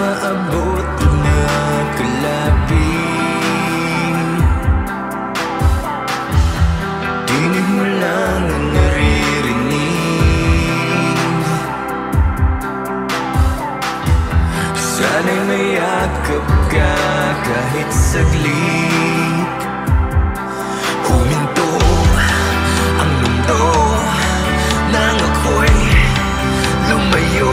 maabot na kalapit. Tinig mo lang ang naririnig. Sana'y mayakap ka kahit saglit. Huminto ang mundo nang ako'y lumayo.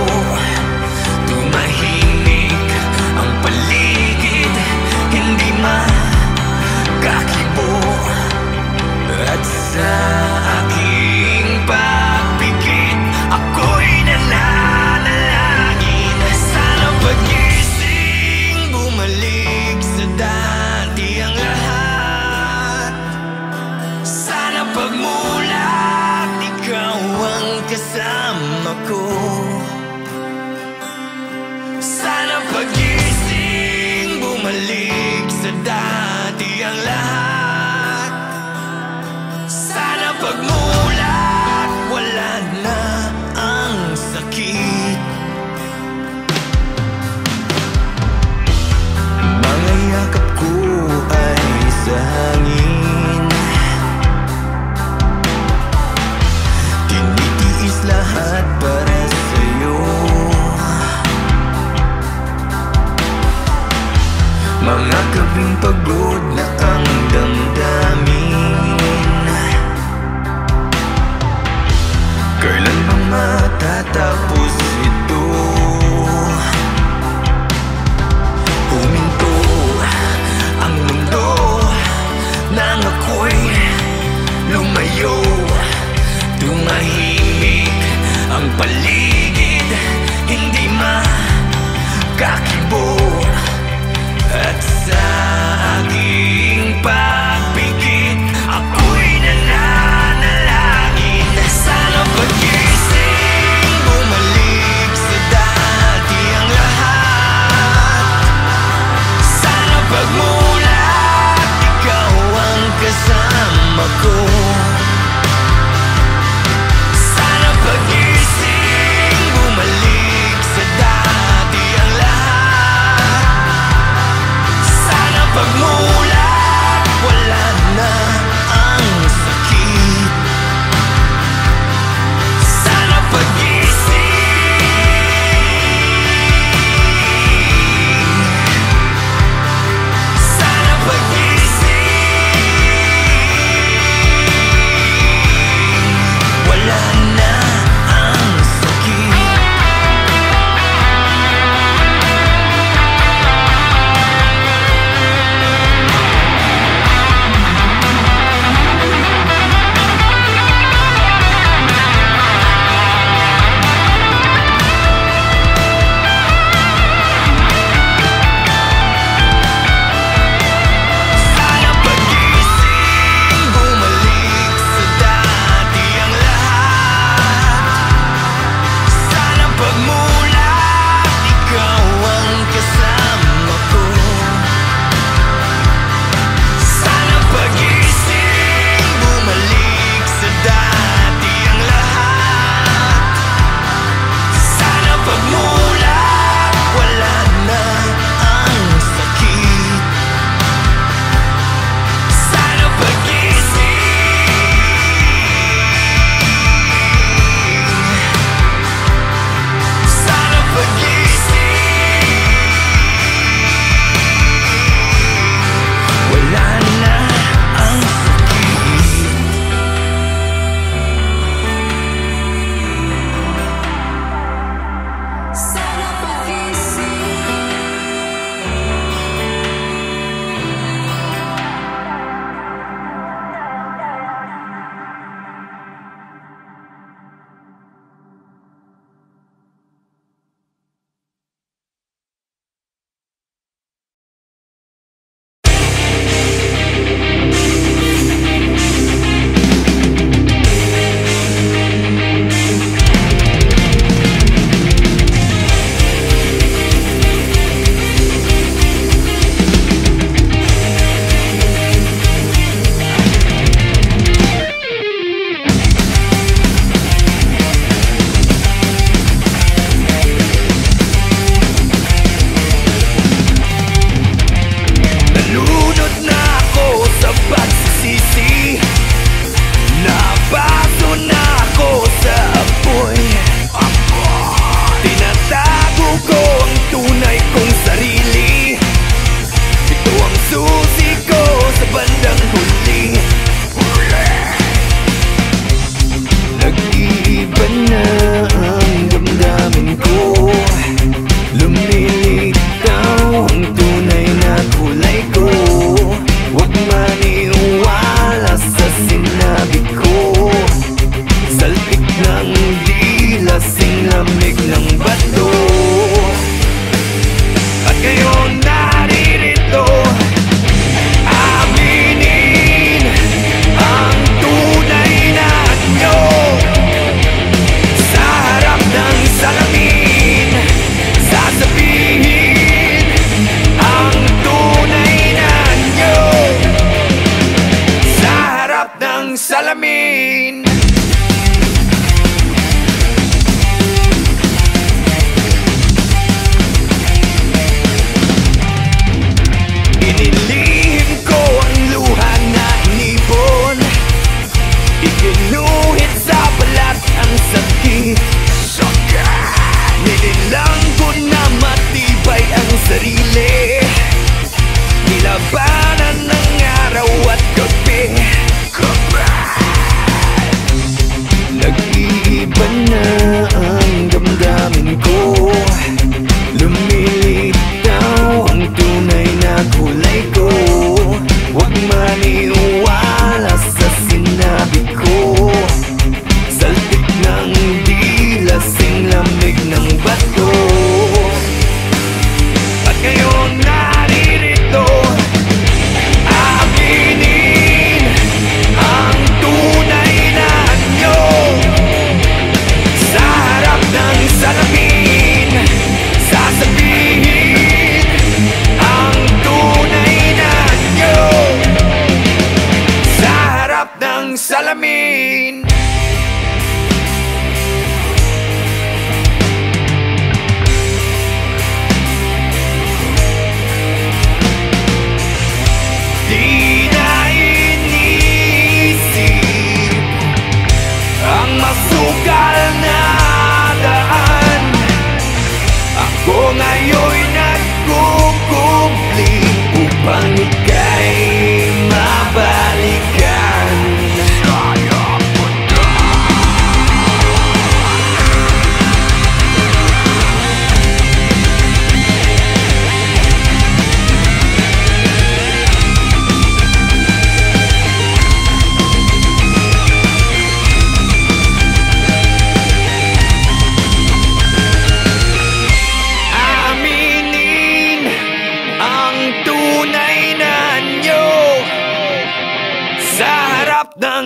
Tumahimik ang paligid, hindi makakibo. At sa aking pagpikit, ako'y nananalangin. Sana pagising, bumalik sa dati ang lahat. Sana pagmulat, ikaw ang kasama ko. Sana pagising, bumalik sa dati ang lahat. Sana pagmulat, wala na ang sakit. Mga yakap ko ay sa hangin. Tinitiis lahat para sa'yo. Mga gabing pagod na ang damdamin. Kailan ba matatapos ito? Huminto ang mundo nang ako'y lumayo. Tumahimik ang paligid, hindi makakibo. At sa akin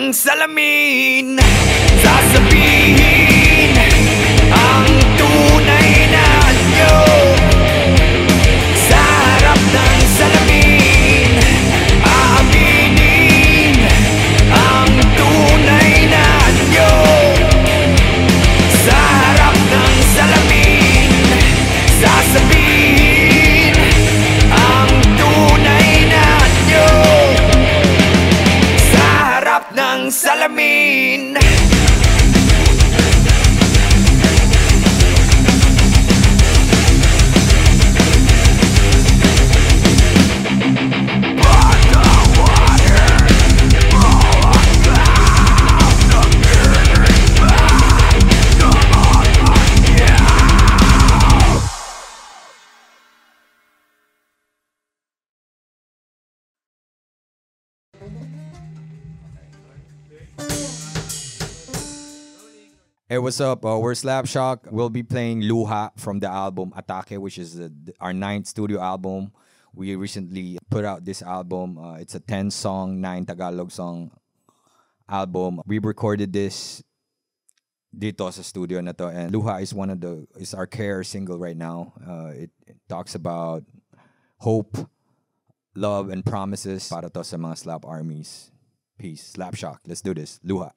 ng salamin, sasabihin ang tunay na anyo. Sa harap ng salamin, aaminin ang tunay na anyo. Sa harap ng salamin, sasabihin ang tunay na anyo. Sa harap ng salamin. Hey, what's up? We're Slapshock. We'll be playing Luha from the album Atake, which is our 9th studio album. We recently put out this album. It's a 10-song, 9 Tagalog song album. We recorded this dito sa studio na to, and Luha is our care single right now. It talks about hope, love, and promises para to sa mga Slap armies. Peace. Slapshock. Let's do this. Luha.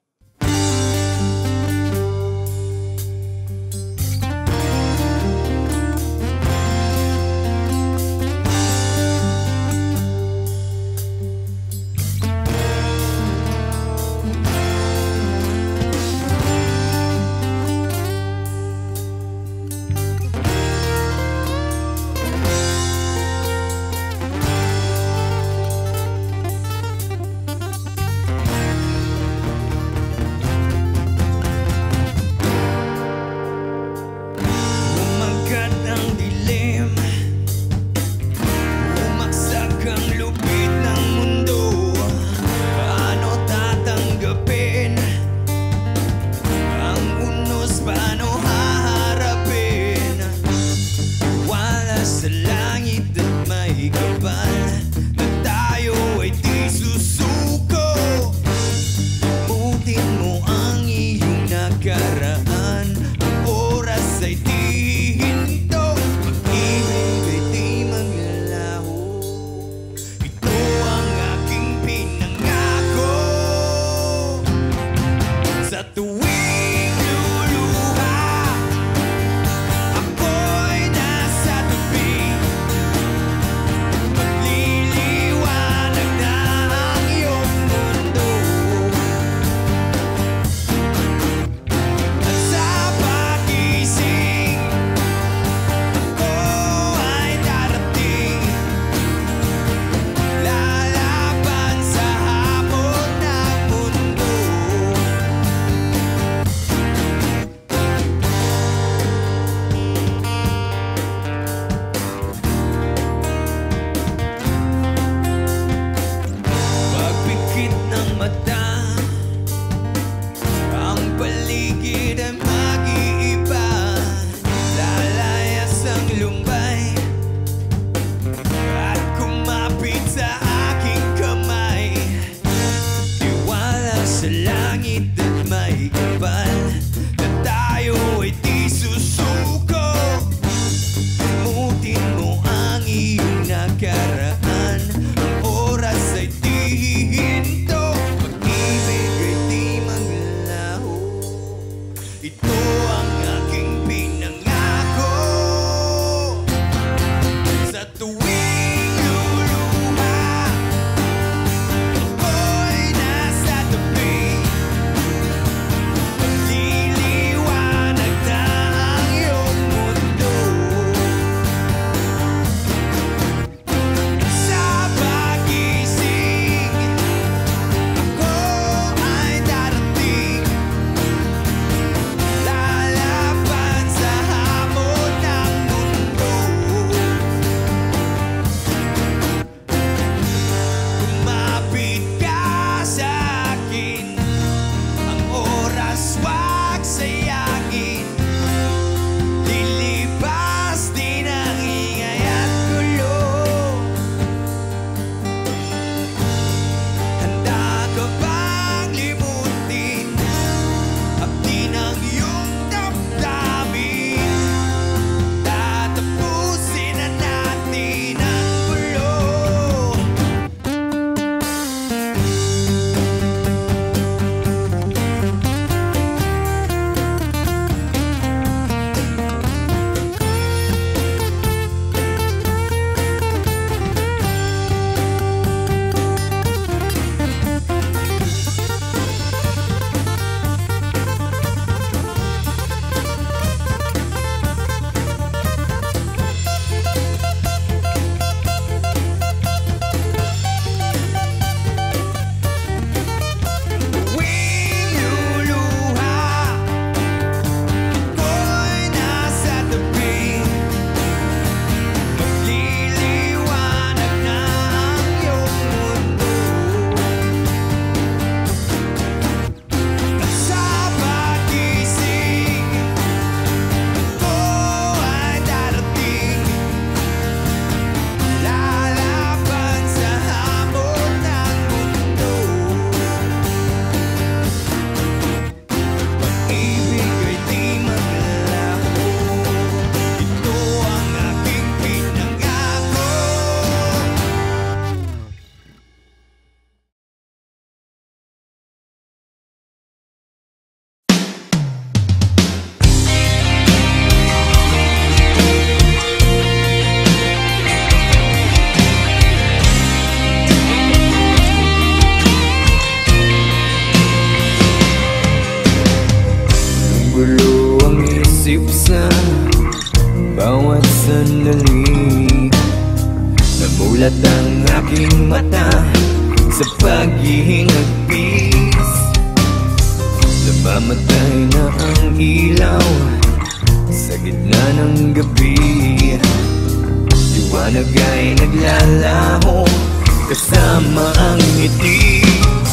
bawat sandali. Namulat ang aking mata sa paghihingagpis. Namamatay na ang ilaw sa gitna ng gabi. Liwanag ay naglalaho kasama ang ngiti.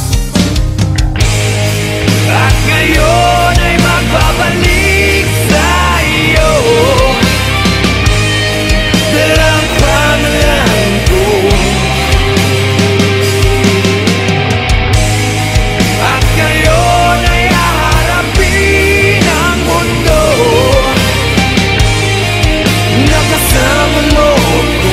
At ngayon ay magbabalik sa iyo, dalang pangalan ko. At ngayon ay haharapin ang mundo na kasama mo ko.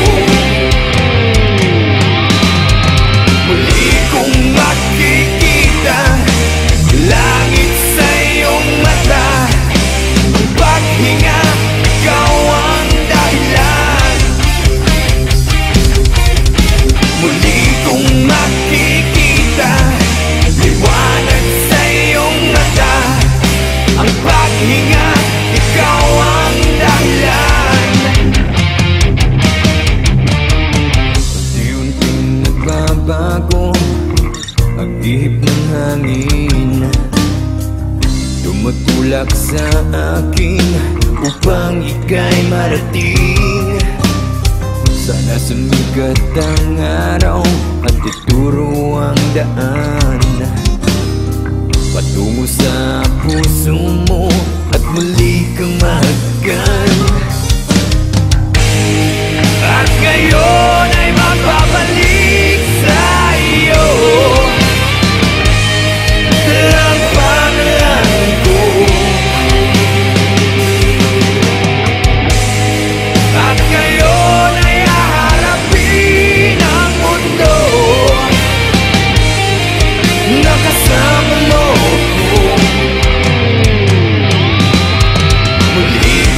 Muli kong makikita langit sa iyong mata. Ang paghinga, ikaw ang dahilan. Muli kong makikita liwanag sa iyong mata. Ang paghinga, ikaw ang dahilan. Unti-unting nagbabago ang ihip ng hangin. Tumutulak sa akin upang ika'y marating. Sana sumikat ang araw at ituro ang daan patungo sa puso mo at muli kang mahagkan. At ngayon ay magbabalik sa iyo, dalang pangalan ko. At ngayon ay haharapin ang mundo na kasama mo ko. Muli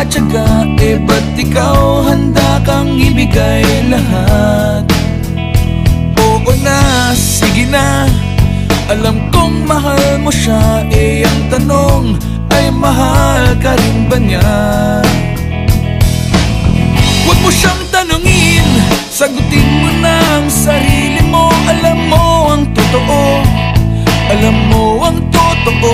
nagtsatsaga, eh ba't ikaw handa kang ibigay lahat? Oo na, sige na, alam kong mahal mo siya, eh ang tanong ay mahal ka rin ba niya? Huwag mo siyang tanungin, sagutin mo na ang sarili mo. Alam mo ang totoo, alam mo ang totoo.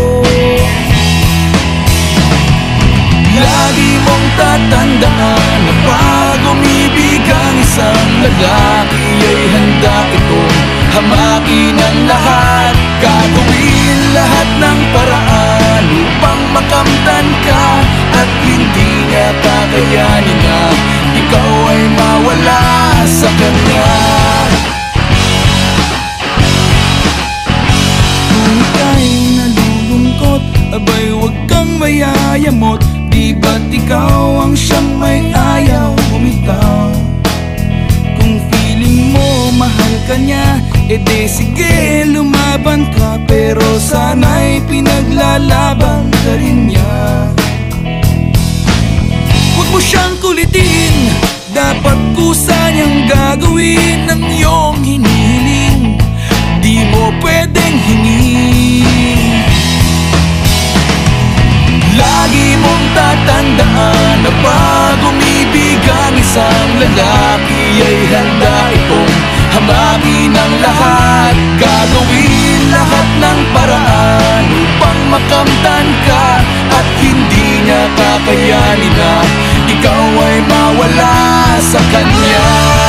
Lagi mong tatandaan na pag umibig ang isang lalaki ay handa itong hamakin ang lahat. Gagawin lahat ng paraan upang makamtan ka, at hindi niya kakayanin na ikaw ay mawala sa kanya. Kung ika'y nalulungkot, abay huwag kang mayayamot. Di ba't ikaw ang siyang may ayaw bumitaw? Kung feeling mo mahal ka niya, edi sige lumaban ka, pero sana'y pinaglalaban ka rin niya. Huwag mo siyang kulitin, dapat kusa niyang gagawin ang iyong hinihiling. Di mo pwedeng hingin. Lagi mong tatandaan na pag umibig ang isang lalaki ay handa itong hamakin ang lahat. Gagawin lahat ng paraan upang makamtan ka, at hindi niya kakayanin na ikaw ay mawala sa kanya.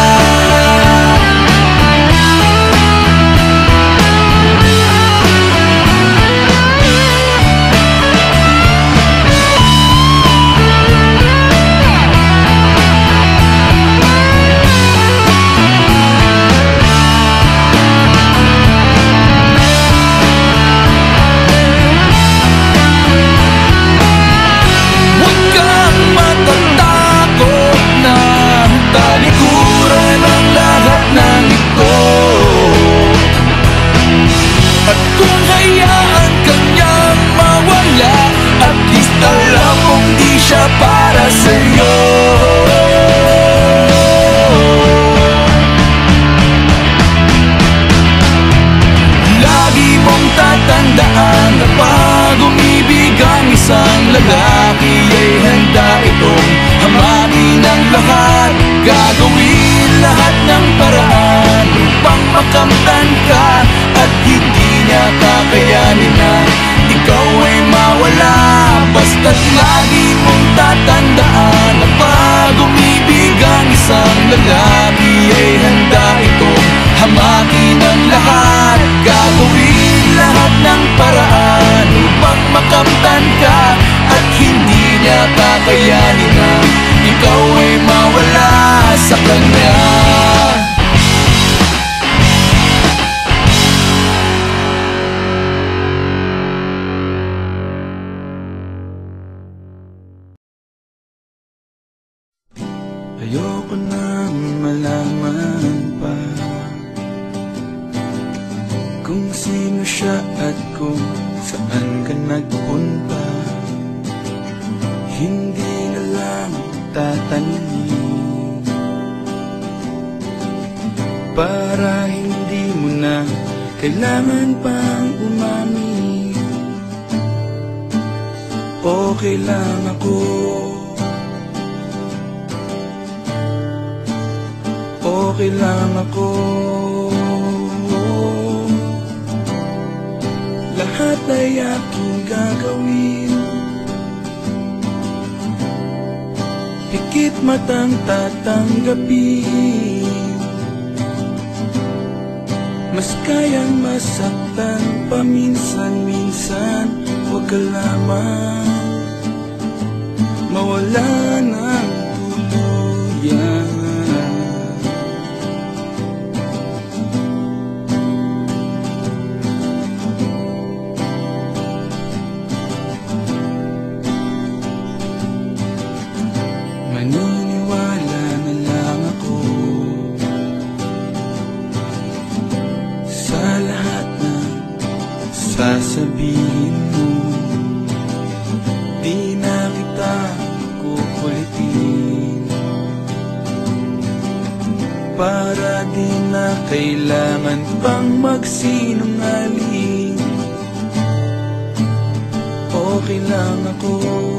Para sa'yo, lagi mong tatandaan na pag umibig ang isang lalaki ay handa itong hamakin ang lahat. Gagawin lahat ng paraan upang makamtan ka, at hindi niya kakayanin na ikaw ay mawala. Basta't lagi mong tatandaan na pag umibig ang isang lalaki ay handa itong hamakin ang lahat. Gagawin lahat ng paraan upang makamtan ka, at hindi niya kakayanin na ikaw ay mawala sa kanya. Ayoko nang malaman pa kung sino siya at kung saan ka nagpunta. Hindi na lang tatanungin, para hindi mo na kailangan pang umamin. Okay lang ako, okay lang ako. Lahat ay aking gagawin, higit matang tatanggapin. Mas kayang masaktan paminsan-minsan, huwag ka lamang mawala ng tuluyan. Maniniwala na lang ako sa lahat ng sasabihin mo. Di na kita para di na kailangan pang magsinungaling. Okay lang ako,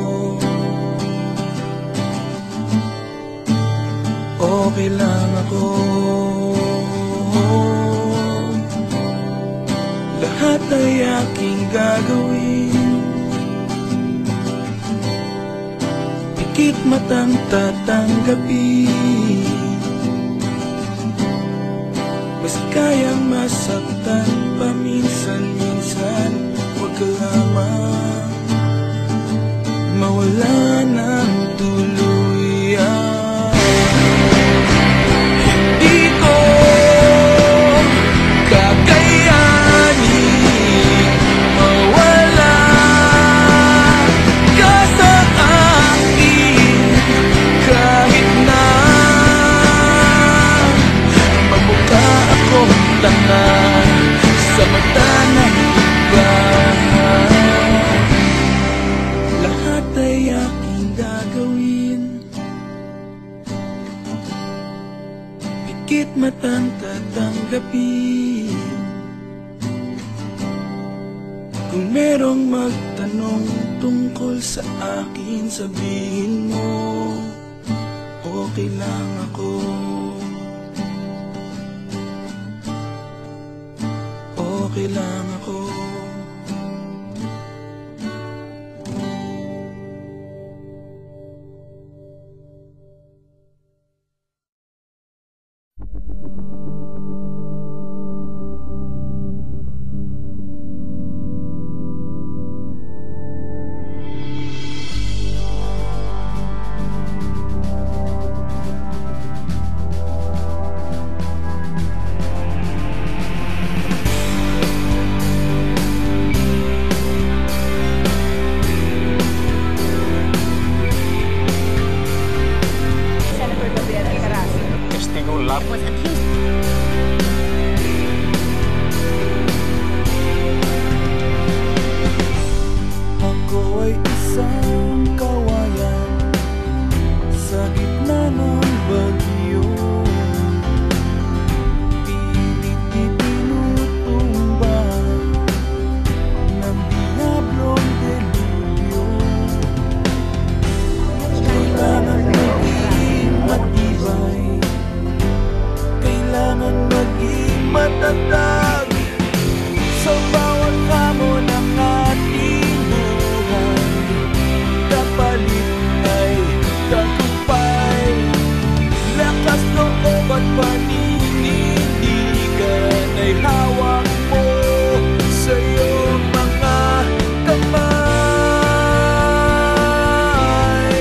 okay lang ako. Lahat ay aking gagawin, pikit matang tatanggapin. Mas kayang masaktan paminsan-minsan, huwag ka lamang mawala ng tuluyan. Hindi ko kakayanin mawala ka sa akin, kahit na magmukha akong tanga sa mata ng iba. Lahat ay aking gagawin, pikit matang tatanggapin. Kung merong magtanong tungkol sa akin, sabihin mo, okay lang ako, okay lang ako. Senator Gabriel Alcaraz was accused. Ako ay isang kawayan sa gitna ng bagyo, pilit itinutumba ng diablong delubyo. Kailangan maging matibay, kailangan maging matatag sa bawat hamon ng ating buhay. Kapalit ay tagumpay, lakas loob at paninindigan ay hawak mo sa iyong mga kamay.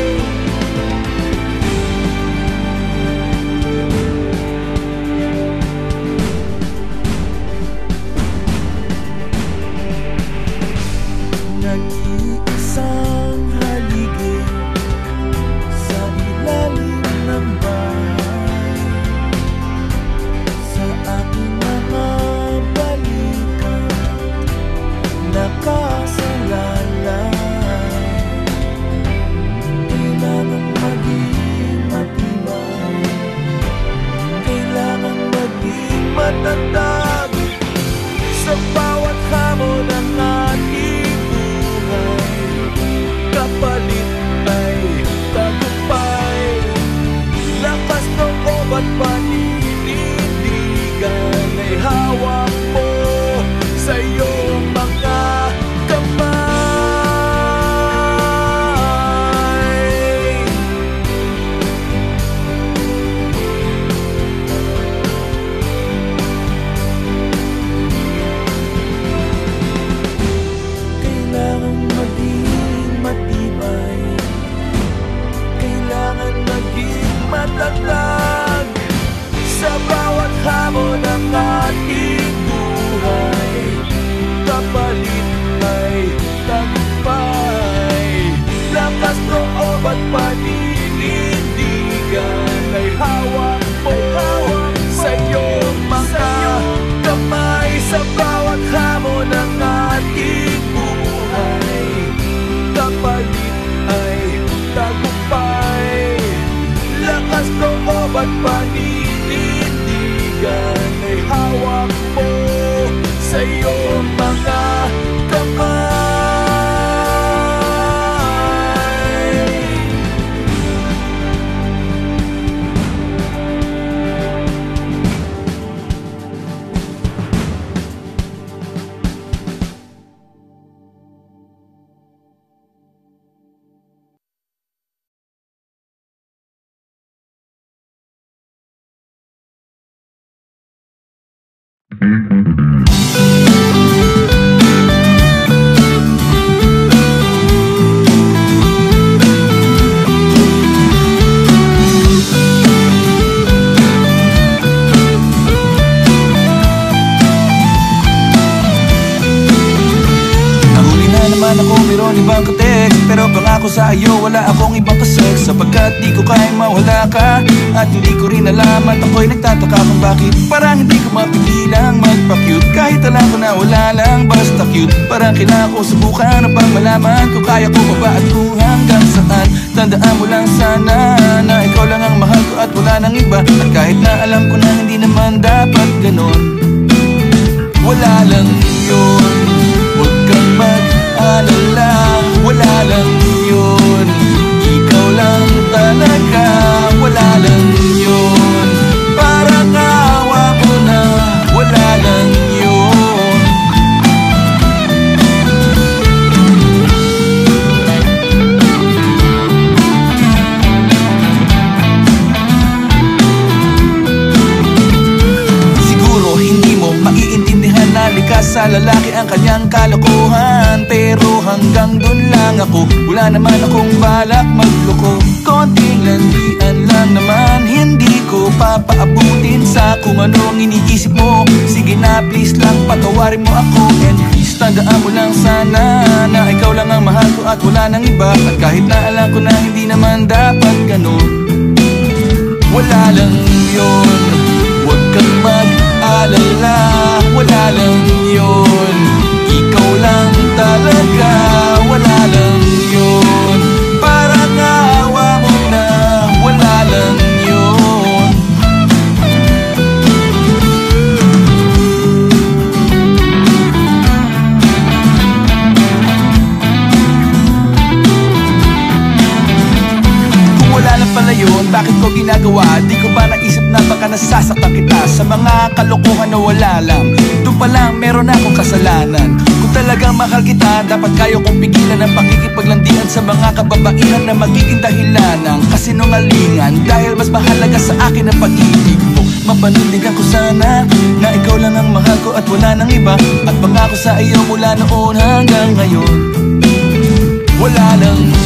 Nag-iisang haligid sa ilalim ng bahay, sa aking mga balikat nakasalalay. Kailangan maging matibay, kailangan maging matatag sa bawat hamon ng ating buhay. Kapalit ay tagumpay, lakas loob at paninindigan ay hawak mo sa iyong mga kamay. Kailangan maging matibay, kailangan maging matatag sa bawat hamon ng ating buhay. Kapalit ay tagumpay, lakas loob at paninindigan ay hawak mo sa iyong mga kamay. Sa bawat hamon ng ating buhay, kapalit ay tagumpay, lakas loob at paninindigan Pero pangako sa iyo, wala akong ibang kasal, sapagkat di ko kayang mawala ka. At hindi ko rin alam at ako'y nagtataka kung bakit parang hindi ko mapigilang magpa-cute. Kahit alam ko na wala lang basta cute, parang kailangan ko subukan upang malaman kung kaya ko pa ba at kung hanggang saan. Tandaan mo lang sana na ikaw lang ang mahal ko at wala nang iba. At kahit na alam ko na hindi naman dapat ganon, wala lang yun, huwag kang mag-alala. Wala lang yun, ikaw lang talaga. Wala lang yun, parang awa mo na. Wala lang yun. Siguro hindi mo maiintindihan na likas sa lalaki ang kanyang kalokohan, pero hanggang dun lang ako. Wala naman akong balak magloko, konting landian lang naman. Hindi ko papaabutin sa kung anong iniisip mo. Sige na please lang, patawarin mo ako. And please tandaan mo lang sana na ikaw lang ang mahal ko at wala nang iba. At kahit na alam ko na hindi naman dapat ganun, wala lang yun, huwag kang mag-alala. Wala lang yun, ikaw lang talaga. Wala lang yun, parang awa mo na. Wala lang yun. Kung wala lang pala yun, bakit ko ginagawa? Di ko ba naisip na baka nasasaktan kita sa mga kalokohan na wala lang? Doon pa lang meron akong kasalanan. Kung talagang mahal kita, dapat kaya kong pigilan ang pakikipaglandian sa mga kababaihan na magiging dahilan ng kasinungalingan. Dahil mas mahalaga sa akin ang pag-ibig mo. Mapanindigan ko sana na ikaw lang ang mahal ko at wala nang iba. At pangako sa iyo mula noon hanggang ngayon, wala lang